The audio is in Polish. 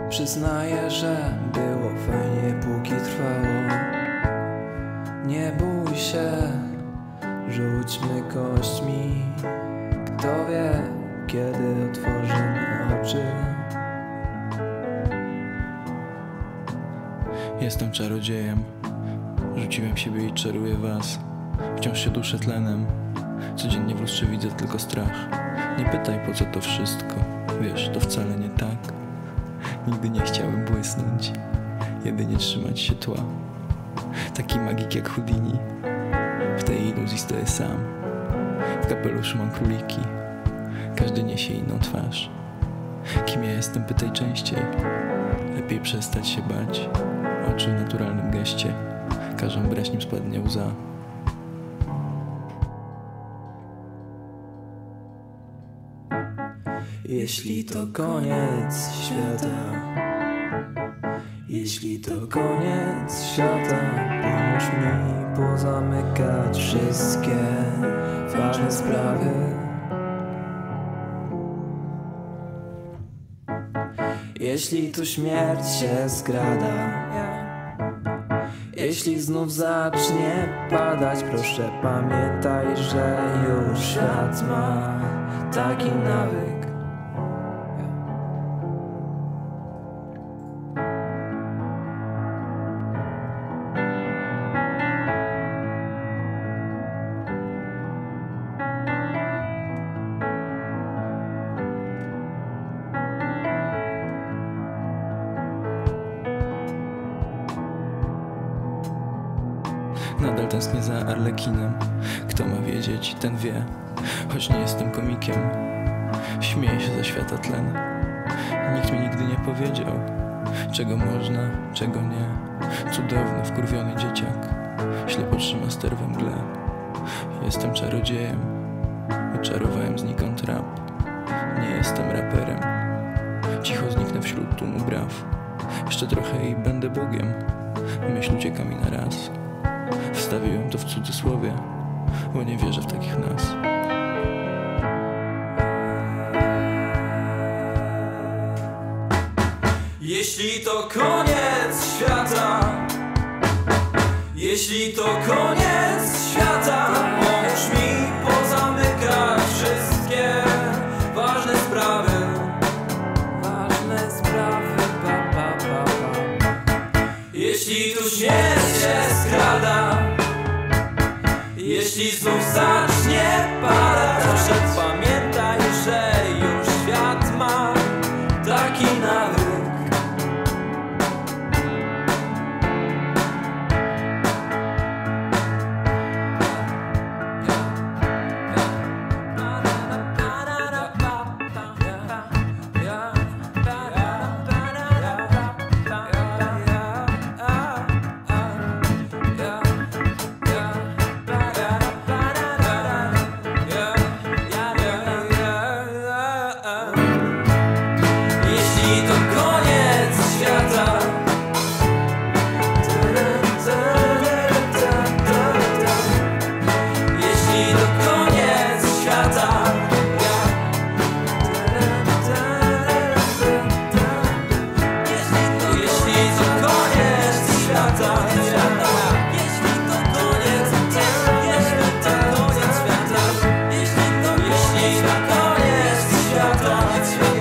Przyznaję, że było fajnie, póki trwało. Nie bój się, rzućmy kośćmi. Kto wie, kiedy otworzymy oczy. Jestem czarodziejem, rzuciłem siebie i czaruję was. Wciąż się duszę tlenem, codziennie w lustrze widzę tylko strach. Nie pytaj, po co to wszystko, wiesz, to wcale nie tak. Nigdy nie chciałem błysnąć, jedynie trzymać się tła. Taki magik jak Houdini, w tej iluzji stoję sam. W kapeluszu mam króliki, każdy niesie inną twarz. Kim ja jestem, pytaj częściej, lepiej przestać się bać. Oczy w naturalnym geście każą brać, nim spadnie łza. Jeśli to koniec świata, jeśli to koniec świata, pomóż mi pozamykać wszystkie ważne sprawy. Jeśli tu śmierć się skrada, jeśli znów zacznie padać, proszę pamiętaj, że już świat ma taki nawyk. Nadal tęsknię za Arlekinem. Kto ma wiedzieć, ten wie. Choć nie jestem komikiem, śmieję się ze świata tlen. Nikt mi nigdy nie powiedział, czego można, czego nie. Cudowny, wkurwiony dzieciak ślepo trzyma ster we mgle. Jestem czarodziejem, oczarowałem znikąd rap. Nie jestem raperem, cicho zniknę wśród tłumu braw. Jeszcze trochę i będę Bogiem, myśl ucieka mi na raz. Wstawiłem to w cudzysłowie, bo nie wierzę w takich nas. Jeśli to koniec świata, jeśli to koniec świata, pomóż mi pozamykać wszystkie ważne sprawy. Ważne sprawy, Jeśli tu śmierć się skrada, jeśli znów zacznie padać, proszę pamiętaj, że już świat ma taki nawyk. Jeśli to koniec świata, jeśli to koniec świata, jeśli to koniec świata, jeśli to koniec, jeśli to koniec świata, jeśli to koniec świata.